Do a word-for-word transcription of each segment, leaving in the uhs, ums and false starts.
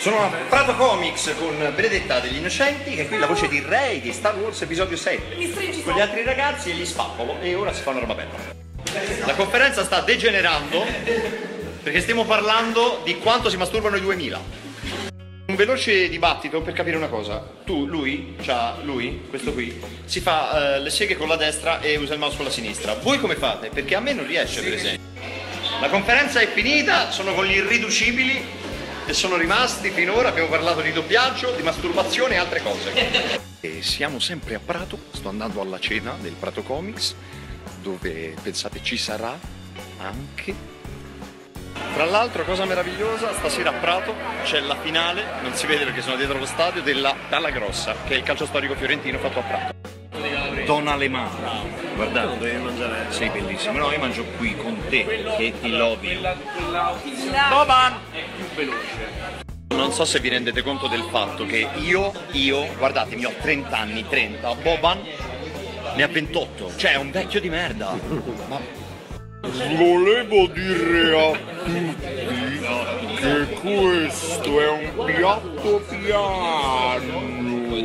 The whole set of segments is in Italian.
Sono a Prato Comics con Benedetta degli Innocenti, che è qui la voce di Rey di Star Wars episodio sette. Mi stringi con gli altri ragazzi e gli spappolo e ora si fa una roba bella. La conferenza sta degenerando perché stiamo parlando di quanto si masturbano i duemila. Un veloce dibattito per capire una cosa. Tu, lui, cioè lui, questo qui, si fa uh, le seghe con la destra e usa il mouse con la sinistra. Voi come fate? Perché a me non riesce, per esempio. La conferenza è finita, sono con gli irriducibili che sono rimasti finora, abbiamo parlato di doppiaggio, di masturbazione e altre cose. E siamo sempre a Prato, sto andando alla cena del Prato Comics, dove pensate ci sarà anche... Tra l'altro, cosa meravigliosa, stasera a Prato c'è la finale, non si vede perché sono dietro lo stadio, della Palla Grossa, che è il calcio storico fiorentino fatto a Prato. Don Alemanno, guardate, devi mangiare. Sei bellissimo. No, io mangio qui con te, che ti lovi. Boban! È più veloce. Non so se vi rendete conto del fatto che io, io, guardatemi, ho trenta anni, trenta, Boban ne ha ventotto, cioè è un vecchio di merda. Ma... Volevo dire a tutti che questo è un piatto piano.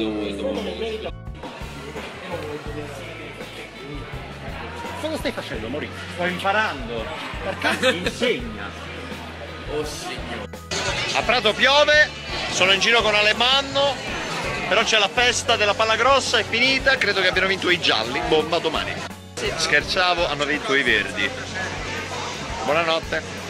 Cosa stai facendo, Mori? Sto imparando. Perché insegna. Oh signore. A Prato piove, sono in giro con Alemanno, però c'è la festa della Palla Grossa, è finita, credo che abbiano vinto i gialli, bomba domani. Scherzavo, hanno vinto i verdi. Buonanotte.